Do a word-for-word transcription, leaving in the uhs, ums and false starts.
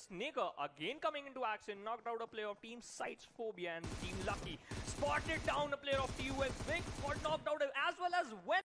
Snaker again coming into action, knocked out a player of Team Sights Phobia, and Team Lucky spotted down a player of T U S. Big for knock